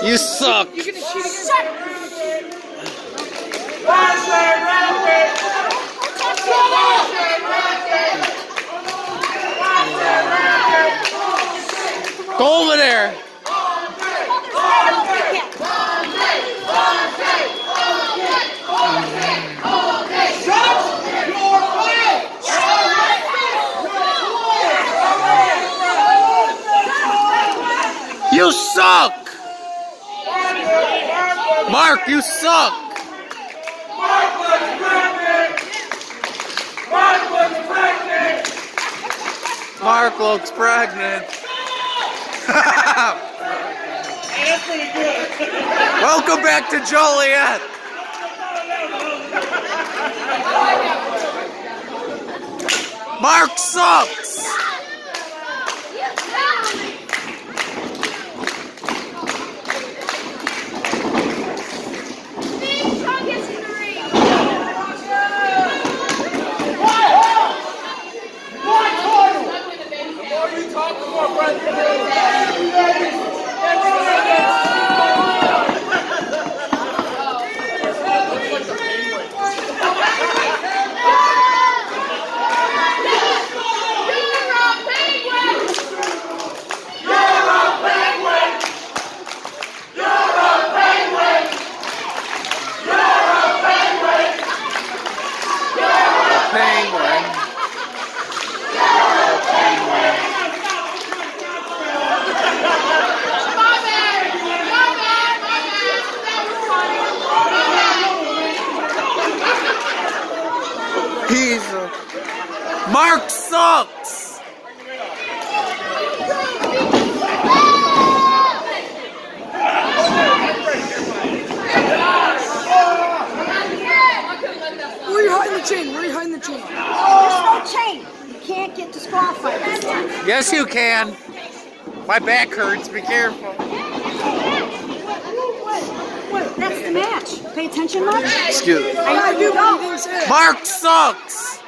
You suck. You're gonna cheat again. Go over there. You suck! Mark, you suck! Mark looks pregnant. That's pretty good. Welcome back to Joliet. Mark sucks. Mark sucks! Where are you hiding the chain? Where are you hiding the chain? There's no chain. You can't get disqualified this time. Yes, you can. My back hurts. Be careful. That's the match. Pay attention much? Excuse me. I do what you didn't say. Mark sucks!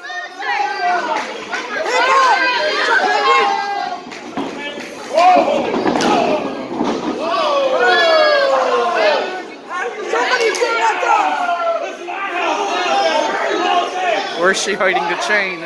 Where's she hiding the chain?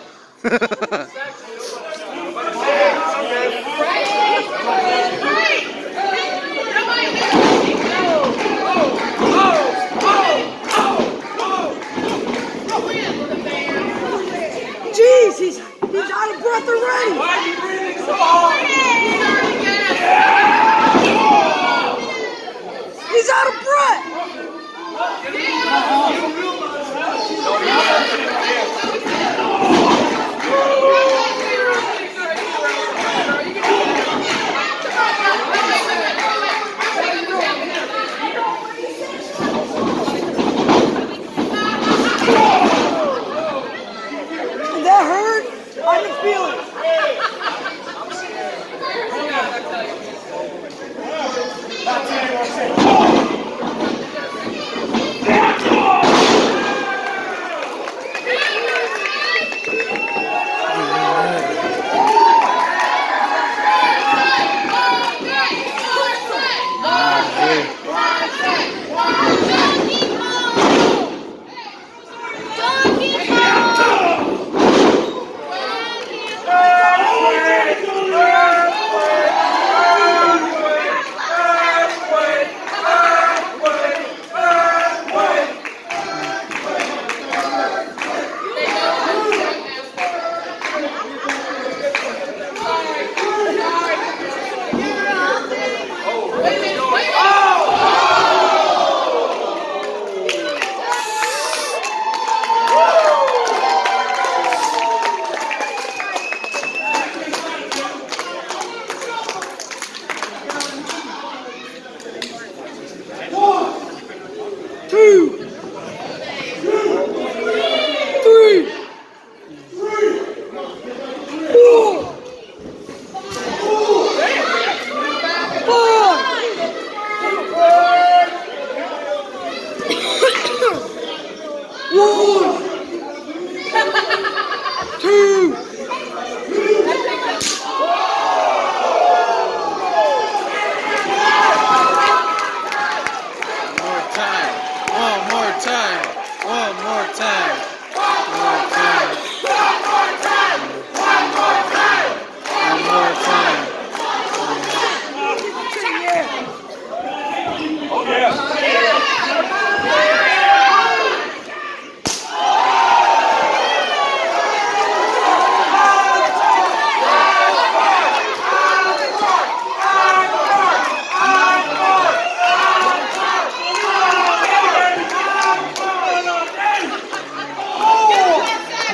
Jeez, he's out of breath already. Why are you breathing so hard? He's out of breath.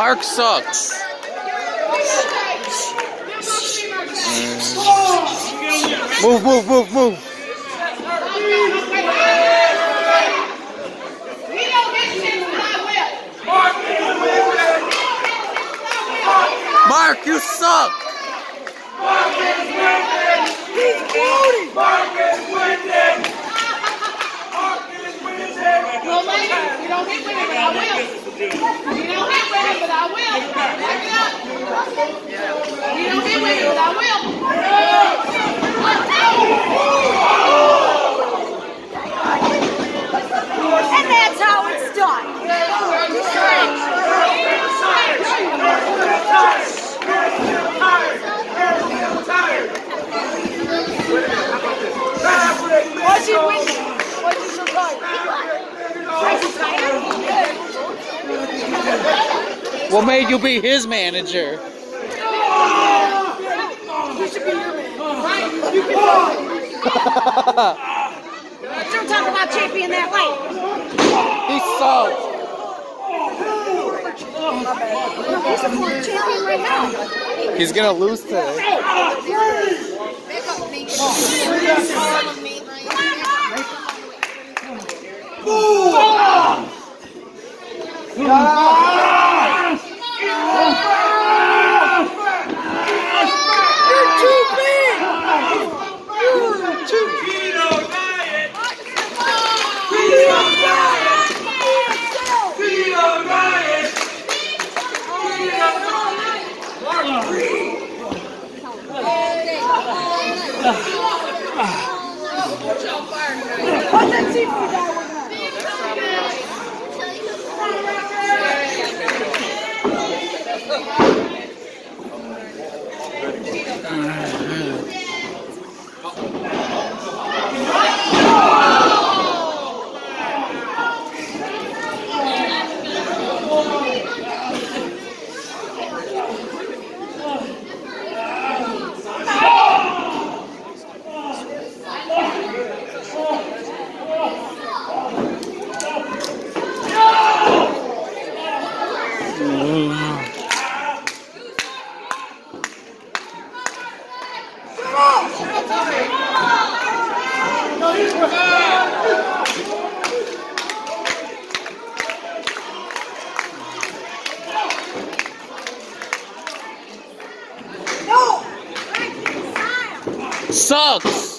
Mark sucks. Move, move, move, move. Mark, you suck. He's floating. Well, ladies, we don't hit with it, but I will. We don't hit with it, but I will. Back it up. We don't hit with it, but I will. And that's how it's done. Why's he winning? Why's he so tired? Is he tired? What made you be his manager? He should be your man. Don't talk about champion that way. He sucks. He's a former champion right now. He's gonna lose today. You're too big. You're too big. What's that seafood guy with that? Sucks.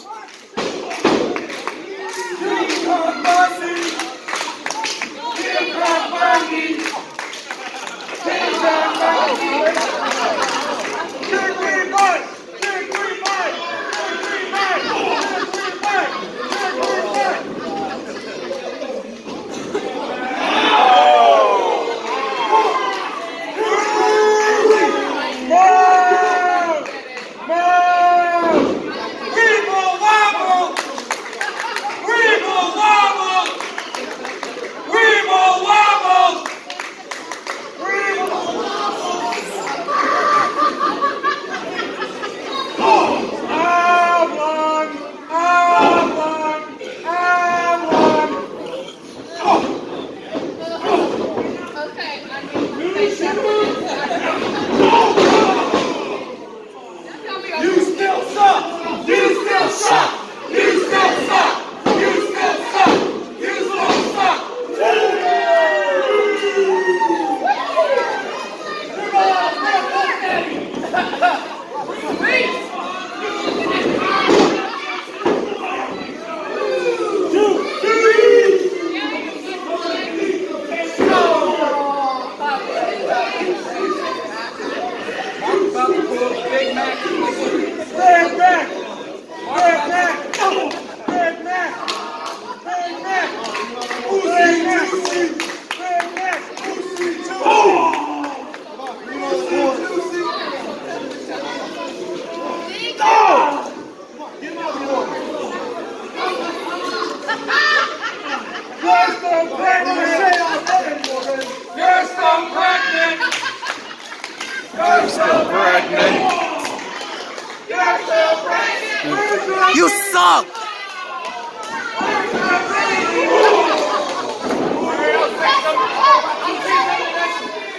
You suck!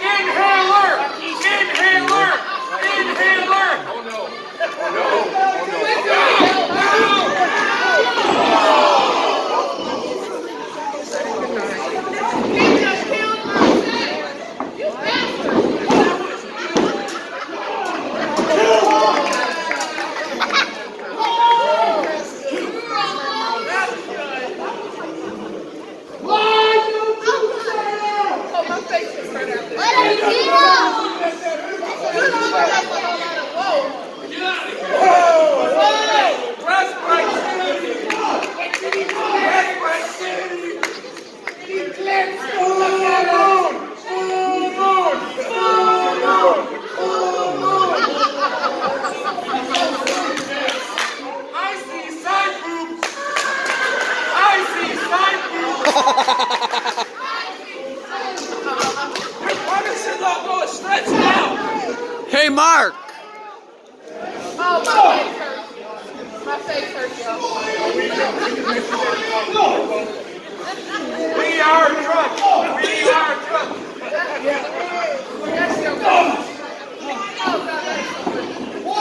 Inhaler! Inhaler! Inhaler! Oh no. Hey, Mark! Oh, my face hurts, y'all. We are drunk! We are drunk! That's your God. Oh, God, that's so pretty.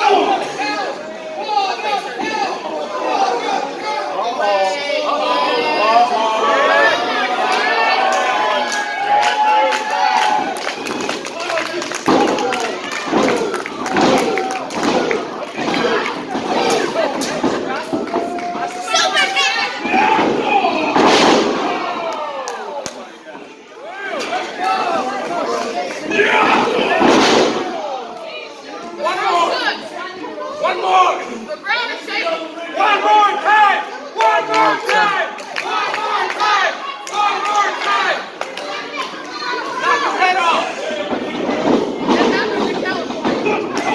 One more! The ground is shaking. One more time! One more time! One more time! One more time! Knock his head off! And that was in California.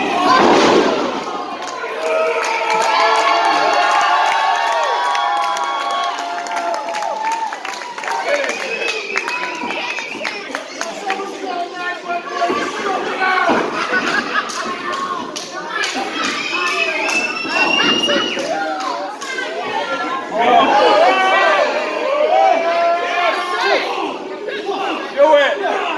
Do it!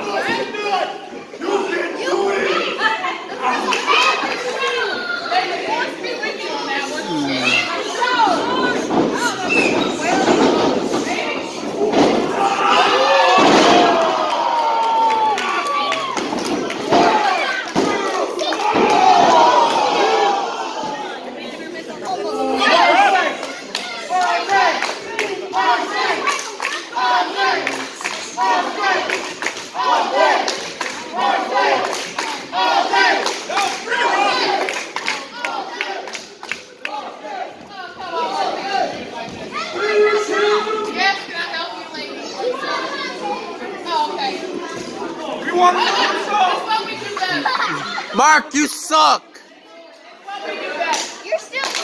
Yes, can I help you, ladies? Oh, okay. We want to do That's what we do better. Mark, you suck! What we do better. You're still the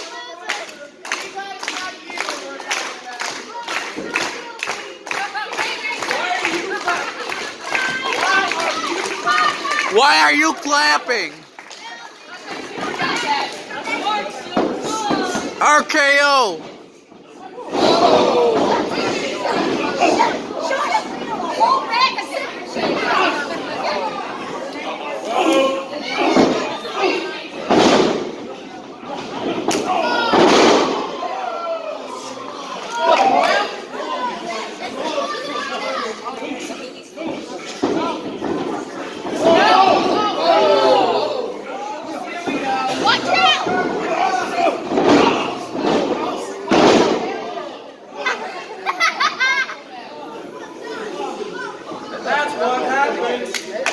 Why are you clapping? RKO! Watch out! That's what happens.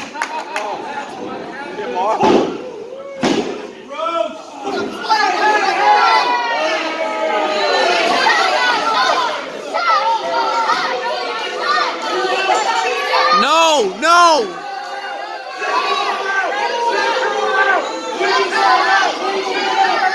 No, no! Out!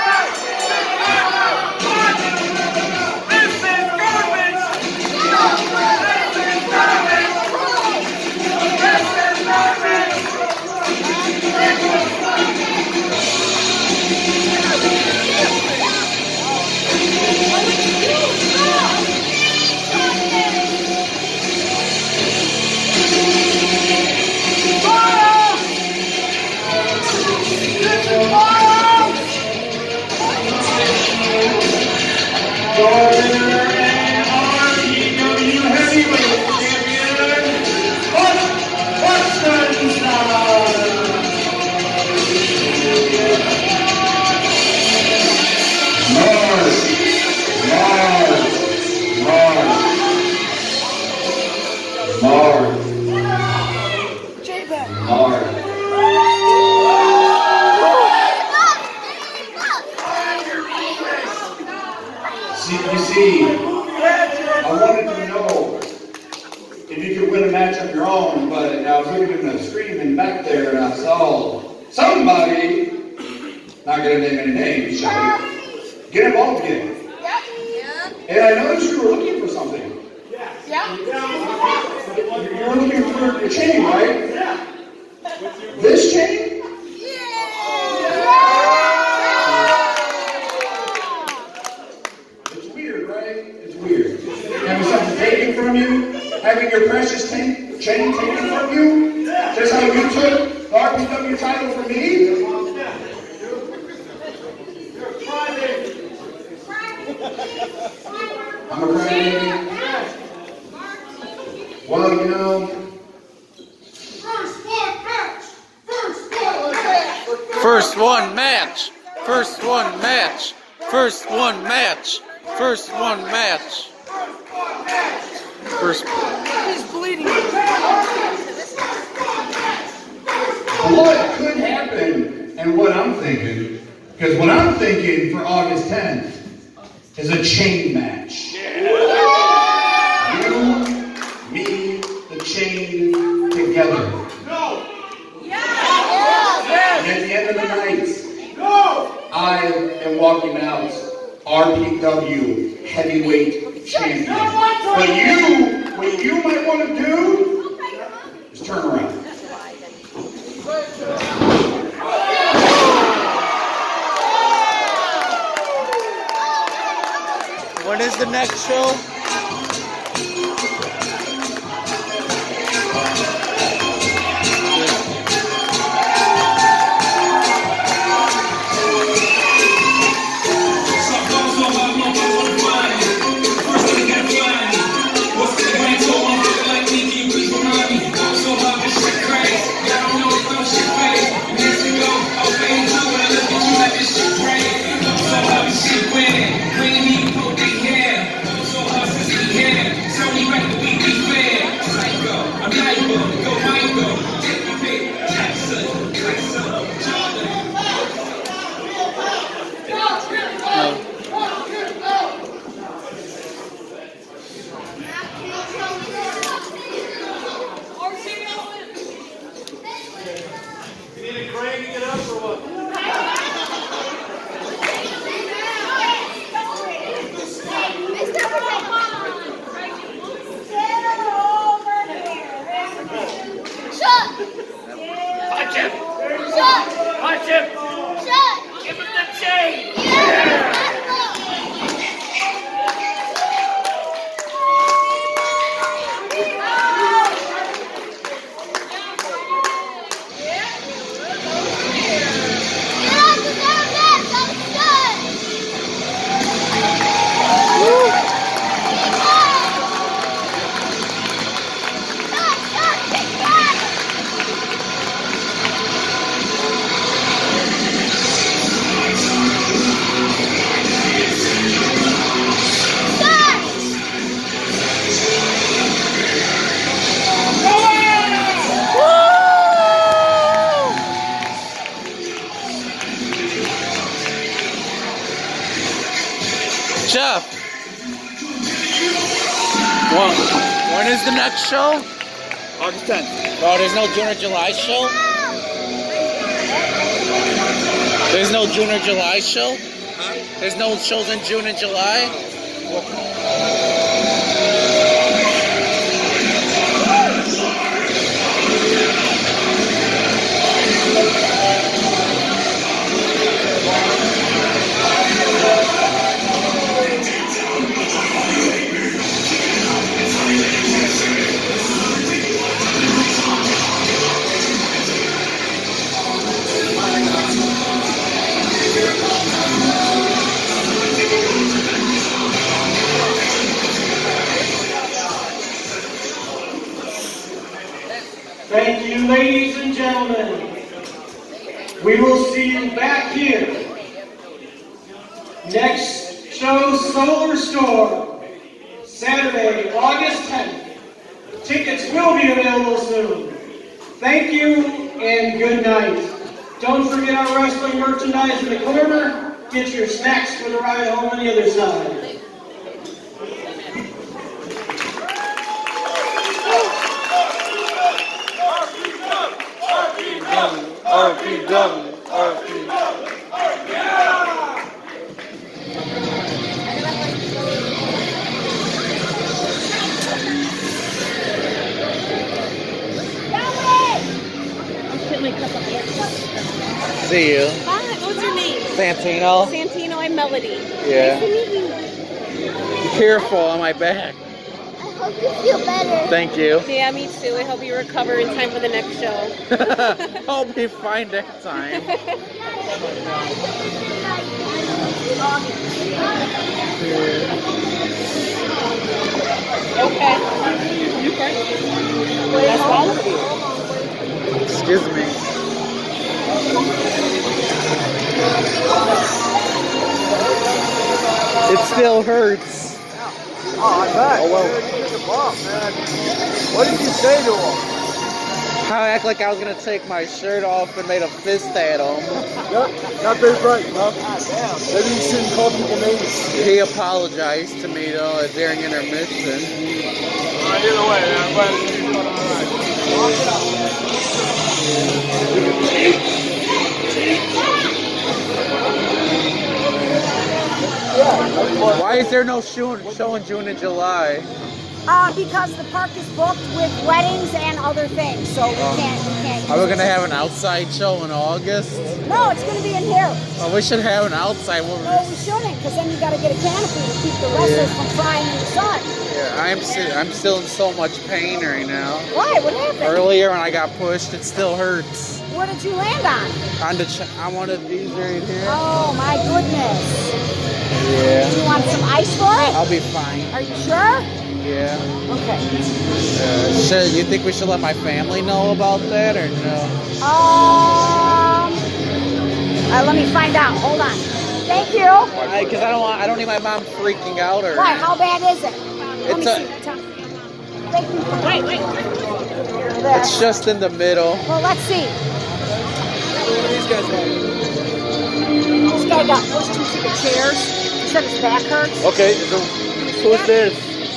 You see, I wanted to know if you could win a match of your own, but I was looking at the screen back there and I saw somebody, not going to name any names, shall we, get involved again. And I noticed you were looking for something. Yeah. You were looking for a chain, right? Yeah. This chain? Having something taken from you, having your precious chain taken from you, just how you took the RPW title from me. I'm a crybaby. Well, you know. First one match. First one match. First one match. First one match. First. He's bleeding. What could happen, and what I'm thinking, because what I'm thinking for August 10th is a chain match. You, me, the chain together. No. And at the end of the night, I am walking out RPW heavyweight champion. What you might want to do is turn around. When is the next show? Jeff, when is the next show? August 10th. Oh, there's no June or July show? There's no June or July show? Huh? There's no shows in June and July? Thank you, ladies and gentlemen. We will see you back here Next show, Solar Storm, Saturday, August 10th. Tickets will be available soon. Thank you and good night. Don't forget our wrestling merchandise in the corner. Get your snacks for the ride home on the other side. RPW. See you. Hi, what's your name? Santino. Santino, I'm Melody. Yeah. Nice to meet you. Be careful on my back. I hope you feel better. Thank you. Yeah, me too. I hope you recover in time for the next show. I'll be fine next time. Okay. That's all of you. Excuse me. It still hurts. Oh, I bet. Oh, well. You took a bump, man. What did you say to him? I act like I was gonna take my shirt off and made a fist at him. Not very bright, huh? Damn. Maybe you shouldn't call people names. He apologized to me though during intermission. Either way, man. I'm glad to see you doing all right. Walk it out. Why is there no show in June and July? Because the park is booked with weddings and other things, so we can't. Are we gonna have an outside show in August? No, it's going to be in here. Well, we should have an outside one. No, we shouldn't, because then you got to get a canopy to keep the wrestlers from frying in the sun. Yeah, I'm still in so much pain right now. Why? What happened? Earlier when I got pushed, it still hurts. Where did you land on? On one of these right here. Oh my goodness. Yeah. Do you want some ice for it? I'll be fine. Are you sure? Yeah. Okay. You think we should let my family know about that or no? Let me find out. Hold on. Thank you. Because I don't need my mom freaking out or. Why? How bad is it? Let me see. Thank you. Wait. It's just in the middle. Well, let's see. What do these guys want? This guy got pushed into the chairs. He said his back hurts. Okay, so who's this?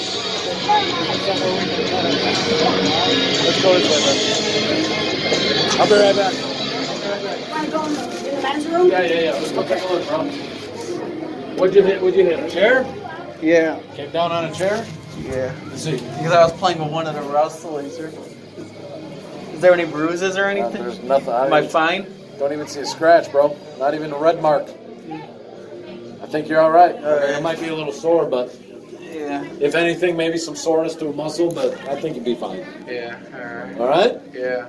Let's go this way, man. I'll be right back. Want to go in the men's room? Yeah. Let's go take a look, bro. What'd you hit? A chair? Yeah. Came down on a chair? Yeah. Let's see. Because I was playing with one of the wrestlers. Is there any bruises or anything? There's nothing. Am I fine? Don't even see a scratch, bro. Not even a red mark. I think you're all right. It might be a little sore, but Yeah. if anything, maybe some soreness to a muscle, but I think you'll be fine. Yeah. Alright. All right? Yeah.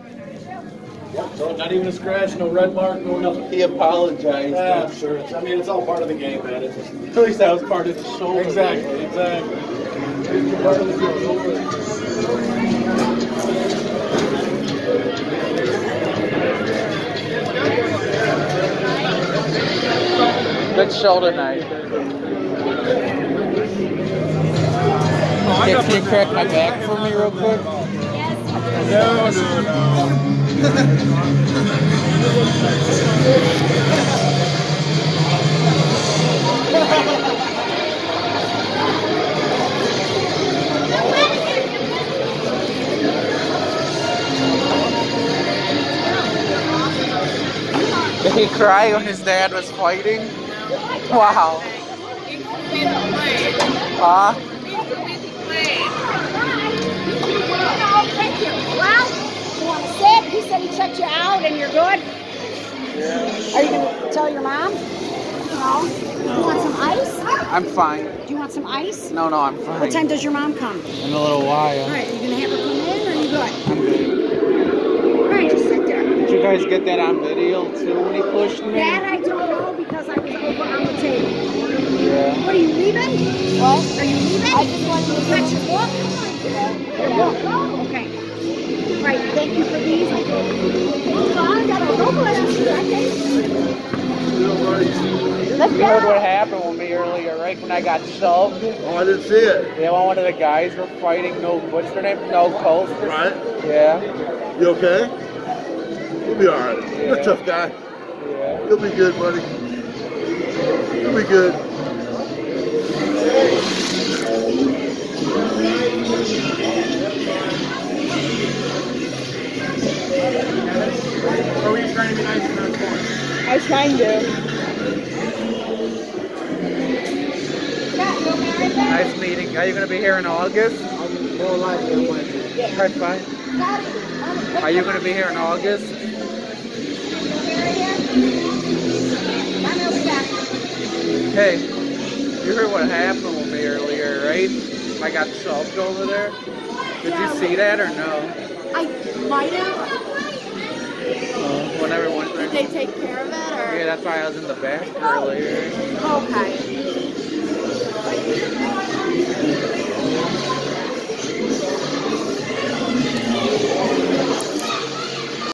So not even a scratch, no red mark, no nothing. He apologized. Yeah, I'm sure. It's all part of the game, man. It's just, At least that was part of the show. exactly. It's part of the deal. Don't worry. Good show tonight. Can you crack my back for me real quick? No. Did he cry when his dad was fighting? Wow. Huh? Thank you. Well, you want to sit? He said he checked you out and you're good? Yeah. Are you going to tell your mom? No. You want some ice? I'm fine. Do you want some ice? No, I'm fine. What time does your mom come? In a little while. All right, are you going to have her come in or are you good? I'm good. All right, just sit there. Did you guys get that on video too when he pushed me? That I don't know because I was over on the table. Yeah. What, are you leaving? What? Are you leaving? I just wanted to catch your book. Okay. All right, thank you for these. I got a local. You heard what happened with me earlier, right? When I got shoved. Oh, I didn't see it. Yeah, when one of the guys were fighting. No, what's their name? No Coast. Right. Yeah. You okay? You'll be all right. Yeah. You're a tough guy. Yeah. You'll be good, buddy. You'll be good. Or were you trying to be nice in that corner? I was trying to. Nice meeting. Are you going to be here in August? More likely Wednesday. That's fine. Are you going to be here in August? Hey, you heard what happened with me earlier, right? I got shoved over there. Did you see that or no? I might have. When everyone. Did they take care of it or? Yeah, that's why I was in the back earlier. Okay.